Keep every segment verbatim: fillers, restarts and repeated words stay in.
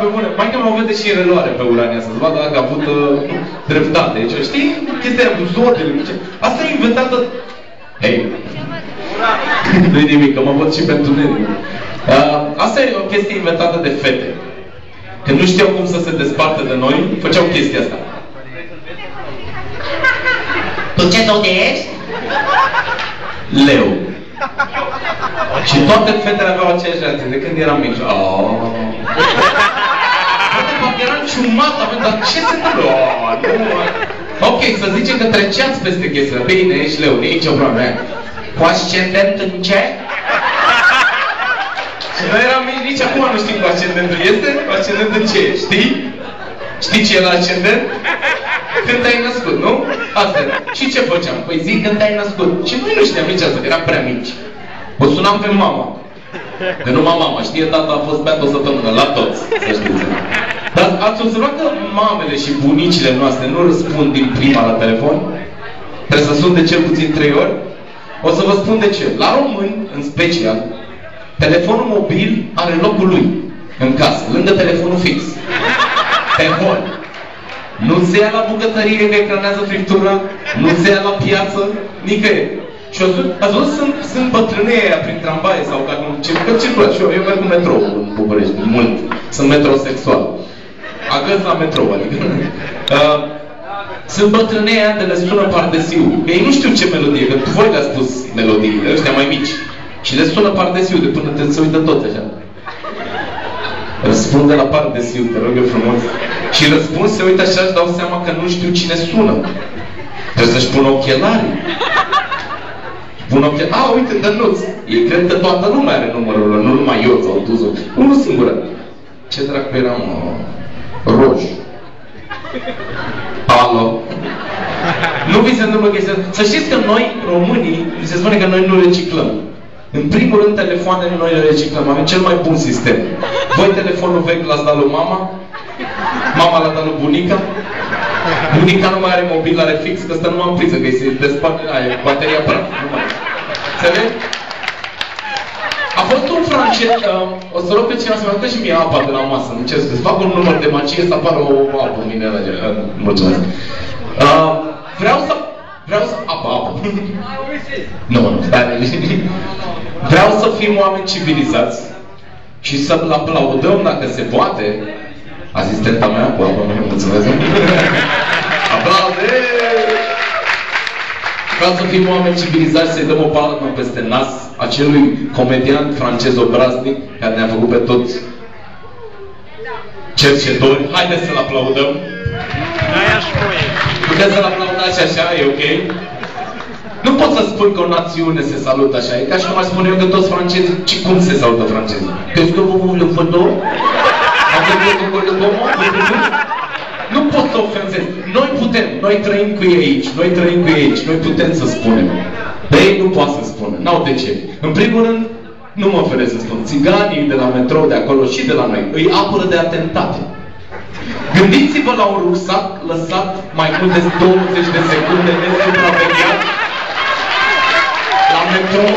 pe bune. Mai că mă vede și în reluare pe Urania, să-ți vadă dacă a avut uh, dreptate. Deci, știi? Chestia aia cu zodele. Asta e inventată... Hei! Nu-i nimic, că mă văd și pentru neric. Uh, asta e o chestie inventată de fete. Când nu știau cum să se despartă de noi, făceau chestia asta. Tu ce zodie ești? Leu. Și toate fetele aveau aceeași reacție de când eram mic. Poate parcă eram ciumat, dar ce se întâmplă? Ok, să zicem că treceați peste chestia. Bine, ești leu, nici o problemă. Cu ascendent în ce? Și noi eram mici, nici acum nu știm cu ascendentul este. Cu ascendent în ce? Știi? Știi ce e la ascendent? Când te-ai născut, nu? Asta era. Și ce făceam? Păi zic când te-ai născut. Și noi nu știam nici asta, eram prea mici. O sunam pe mama. Că numai mama știe, tata a fost beat o săptămână, la toți, să știți. Dar ați observat că mamele și bunicile noastre nu răspund din prima la telefon? Trebuie să sun de cel puțin trei ori? O să vă spun de ce. La români, în special, telefonul mobil are locul lui în casă, lângă telefonul fix. Pe hol. Nu se ia la bucătărie că ecranează friptura, nu se ia la piață, nicăieri. Și o sunt, ați văzut, sunt, sunt bătrânei aia prin tramvaie sau dacă nu circulă, circulă și eu, eu merg cu metrou în București, mult. Sunt metrosexual. Agăț la metrou, adică. Uh, sunt bătrânei aia de le sună Pardesiu. Ei nu știu ce melodie, că voi le-ați spus melodiile, ăștia mai mici. Și le sună Pardesiu, de până te se uită tot așa. Răspunde la Pardesiu, te rog eu frumos. Și răspuns se uită așa, își dau seama că nu știu cine sună. Trebuie să-și pună ochelarii. Pun ochelari. A, uite, Dănuț. Ei cred că toată lumea are numărul ăla, nu numai eu sau Tuzu. Unul singur. Ce dracu eram? Roșu. Alo. Nu vi se întâmplă chestia. Să știți că noi, românii, vi se spune că noi nu reciclăm. În primul rând, telefoanele noi le reciclăm. Avem cel mai bun sistem. Voi telefonul vechi l-ați dat lui mama? Mama l-a dat lui bunica? Bunica nu mai are mobil, are fix, că ăsta nu am priză, că îi se desparte, aia, bateria praf, nu mai. Înțeleg? A fost un francez, uh, o să rog pe cineva să-mi aducă și mie apa de la masă, nu cer să fac un număr de macie să apară o apă în mine, uh, mulțumesc. Uh, vreau să, vreau să, apă, apă. Nu, nu, stai, vreau să fim oameni civilizați și să-l aplaudăm dacă se poate. Asistenta mea, cu apă, mă mulțumesc. Aplaude! Vreau să fim oameni civilizați, să-i dăm o palmă peste nas acelui comedian francez obraznic care ne-a făcut pe toți cercetori. Haideți să-l aplaudăm! Puteți să-l aplaudați așa, e ok? Nu pot să spun că o națiune se salută așa, e ca și cum aș spune eu că toți francezii, ci cum se salută francezii? Qu'est-ce que vous voulez faire? Nu pot să ofensez. Noi putem, noi trăim cu ei aici, noi trăim cu ei aici, noi putem să spunem. Dar ei nu pot să spună, n-au de ce. În primul rând, nu mă oferesc să spun, țiganii de la metrou de acolo și de la noi îi apără de atentate. Gândiți-vă la un rucsac lăsat mai mult de douăzeci de secunde nesupravegheat la metrou.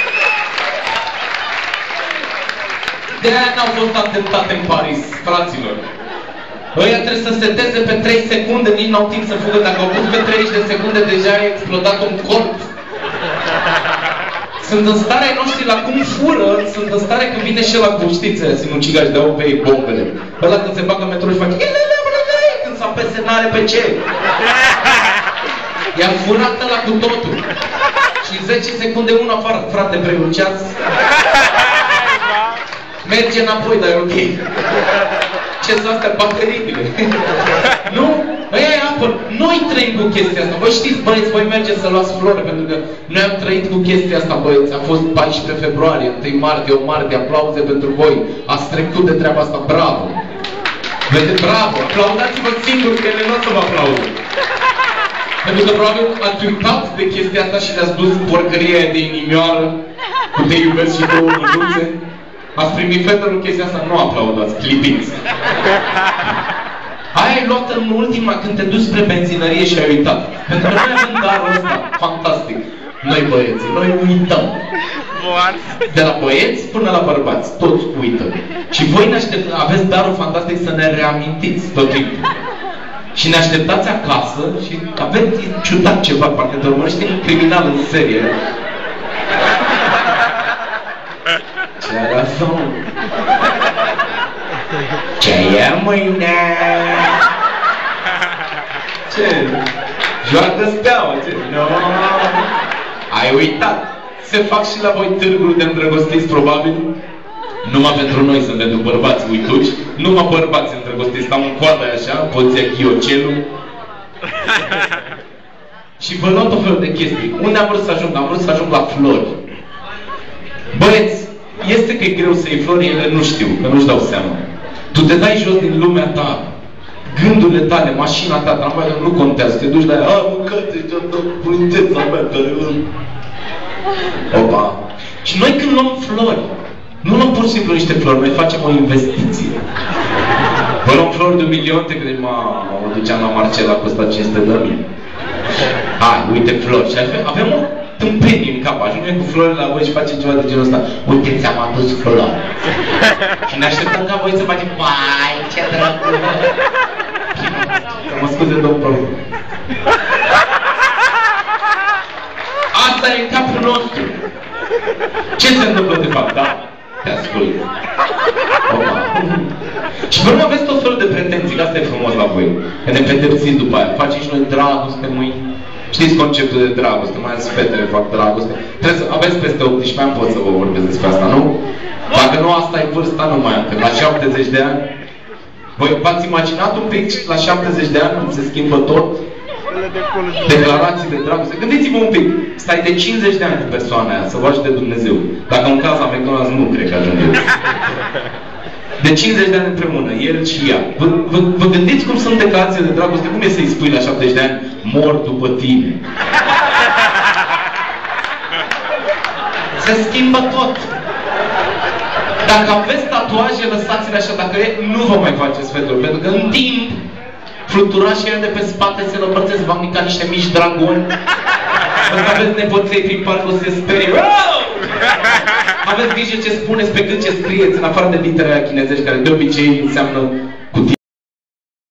De-aia n-au fost atentate în Paris, fraților. Ăia trebuie să seteze pe trei secunde, nici n-au timp să fugă. Dacă au pus pe treizeci de secunde, deja a explodat un corp. Sunt în stare noștri la cum fură, sunt în stare când vine și ăla cu știți, sinucigași, dau pe ei bombele. Ăla când se bagă în metro și face când s-a pese n-are pe ce. I-a furat ăla cu totul. Și zece secunde, unul afară. Frate, preluceați. Merge înapoi, dar e ok. Ce sunt astea? Bateriile. Nu? Aia e apă. Noi trăim cu chestia asta. Voi știți, băieți, voi mergeți să luați flori, pentru că noi am trăit cu chestia asta, băieți. A fost paisprezece februarie, întâi martie, o martie, aplauze pentru voi. Ați trecut de treaba asta, bravo. Vede, bravo. Aplaudați-vă singuri, că ele nu o să vă aplaude. Pentru că probabil ați uitat de chestia asta și le-ați dus porcăria de inimioară, cu te iubesc și două mânuțe. Ați primit fetelul chestia asta, nu aplaudați, clipiți. Aia e luată în ultima, când te duci spre benzinărie și ai uitat. Pentru că noi avem darul ăsta, fantastic. Noi băieții, noi uităm. De la băieți până la bărbați, toți uită. Și voi ne aștept, aveți darul fantastic să ne reamintiți tot timpul. Și ne așteptați acasă și aveți ciudat ceva, parcă te urmărește un criminal în serie. Ce razon? Ce e mâine? Ce? Joacă steaua, ce? No. Ai uitat. Se fac și la voi târguri de îndrăgostiți, probabil. Numai pentru noi sunt pentru bărbați uituci. Numai bărbați îndrăgostiți. Stau în coadă așa, poziția ghiocelul. Și vă luau tot felul de chestii. Unde am vrut să ajung? Am vrut să ajung la flori. Băieți, este că e greu să iei flori, ele nu știu, că nu-și dau seama. Tu te dai jos din lumea ta, gândurile tale, mașina ta, tramvaiul, nu contează. Te duci la ea, a, mâncate, ce-a prințeța mea care îl... Opa! Și noi când luăm flori, nu luăm pur și simplu niște flori, noi facem o investiție. Vă luăm flori de un milion, te crezi, mă, mă duceam la Marcela, a costat cinci sute de mii. Hai, uite flori. Și avem o tâmpenie în cap, ajungem cu florile la voi și facem ceva de genul ăsta. Uite, ți-am adus flori. Și ne așteptăm ca voi să facem, vai, ce drăguț. Mă scuze, domnul profesor. Asta e în capul nostru. Ce se întâmplă de fapt, da? Te ascult. Opa. Și vă aveți tot felul de pretenții, că asta e frumos la voi. Că ne pedepsiți după aia. Facem și noi dragoste mâini. Știți conceptul de dragoste, mai ales fetele fac dragoste. Trebuie să aveți peste optsprezece ani, pot să vă vorbesc despre asta, nu? Dacă nu, asta e vârsta, nu mai am. Că la șaptezeci de ani, voi v-ați imaginat un pic la șaptezeci de ani cum se schimbă tot? Declarații de dragoste. Gândiți-vă un pic, stai de cincizeci de ani cu persoana aia, să vă ajute Dumnezeu. Dacă în caz la McDonald's nu cred că ajunge. De cincizeci de ani împreună, el și ea. Vă, vă, vă gândiți cum sunt declarații de dragoste? Cum e să-i spui la șaptezeci de ani, mor după tine? Se schimbă tot. Dacă aveți tatuaje, lăsați-le așa. Dacă e, nu vă mai faceți fetele. Pentru că în timp, fluturașii de pe spate se răpărțesc, v-am micat niște mici dragoni. Dacă aveți nepoței prin parc, o să se sperie. Aveți grijă ce spuneți pe cât ce scrieți, în afară de literele chinezești, care de obicei înseamnă